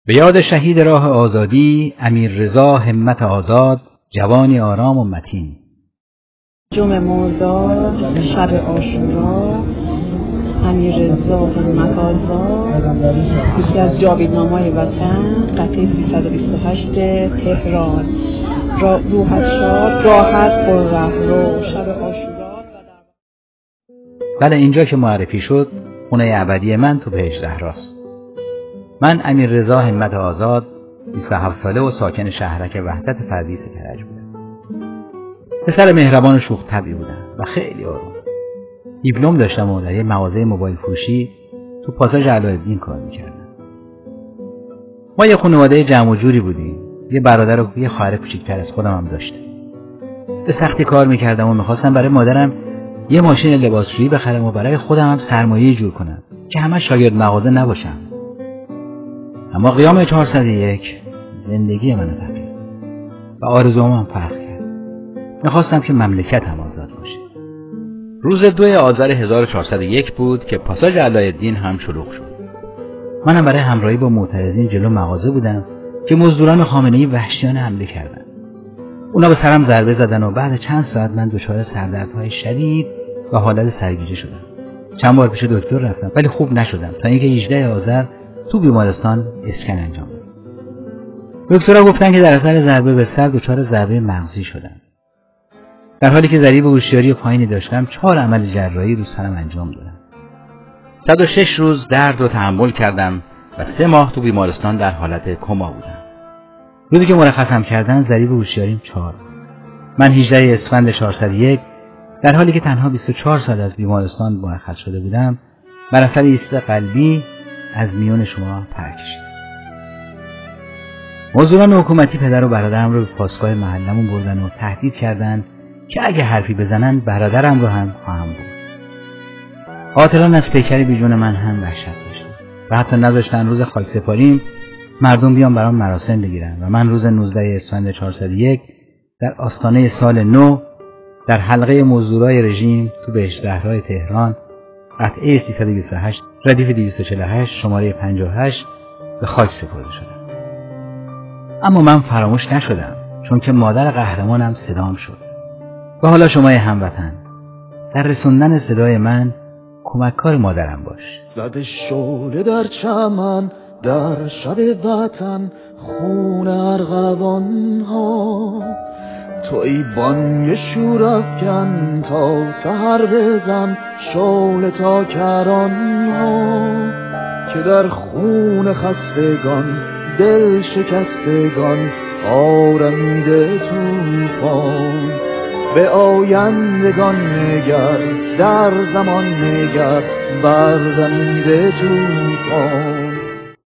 به یاد شهید راه آزادی امیررضا همت آزاد، جوانی آرام و متین. جمعه مرداد، شب عاشورا، امیررضا همت آزاد، یکی از جاویدنامه‌های وطن، قطعه 328 تهران. روحت شاد، راحت پررهرو، شب عاشورا. بله، اینجا که معرفی شد خونه ابدی من تو بهشت زهراست. من امیررضا همت آزاد، 27 ساله و ساکن شهرک وحدت پردیس کرج بودم. پسر مهربان و شوخ طبعی بودم و خیلی آروم. دیپلم داشتم و در یه مغازه موبایل فروشی تو پاساژ علایالدین کار میکردم. ما یه خانواده جمع و جوری بودیم. یه برادر و یه خواهر کوچیک‌تر از خودم هم داشتم. به سختی کار میکردم و میخواستم برای مادرم یه ماشین لباسشویی بخرم و برای خودم هم سرمایه جور کنم که همه شاگرد مغازه نباشم. اما قیام 401 زندگی منو تغییر داد و آرزوام فرق کرد. میخواستم که مملکتم آزاد باشه. روز 2 آذر 1401 بود که پاساژ علایالدین هم شلوغ شد. منم برای همراهی با معترضین جلو مغازه بودم که مزدوران خامنه‌ای وحشیانه حمله کردن. اونا به سرم ضربه زدن و بعد چند ساعت من دچار سردردهای شدید و حالت سرگیجه شدم. چند بار پیش دکتر رفتم ولی خوب نشدم تا اینکه 18 آذر تو بیمارستان اسکن انجام دادم. دکترها گفتن که در اثر ضربه به سر دچار ضربه مغزی شدم. در حالی که ضریب هوشیاری پایینی داشتم 4 عمل جراحی رو سرم انجام دادم. 106 روز درد رو تحمل کردم و 3 ماه تو بیمارستان در حالت کما بودم. روزی که مرخصم کردن ضریب هوشیاریم 4 بود. من 18 اسفند 401 در حالی که تنها 24 سال از بیمارستان مرخص شده بودم بر اثر ایست قلبی از میون شما پر کشید. مزدوران حکومتی پدر و برادرم رو به پاسگاه محلمون بردن و تهدید کردن که اگه حرفی بزنن برادرم رو هم خواهم برد. قاتلان از پیکر بیجون من هم وحشت داشتن و حتی نذاشتن روز خاکسپاریم مردم بیان برام مراسم بگیرن و من روز 19 اسفند 401 در آستانه سال نو در حلقه مزدورای رژیم تو بهشت زهرای تهران، قطعه 328 ردیف 248 شماره 58 به خاک سپرده شدم. اما من فراموش نشدم، چون که مادر قهرمانم صدام شد. و حالا شمای هموطن در رسوندن صدای من کمککار مادرم باش. زد شعله در چمن در شب وطن، خون ارغوان ها توی بانگ شور افکن تا سحر بزن، شعله تا کران ها که در خون خستگان دل شکستگان آرمیده طوفان. به آیندگان نگر در زمان نگر بردمیده طوفان.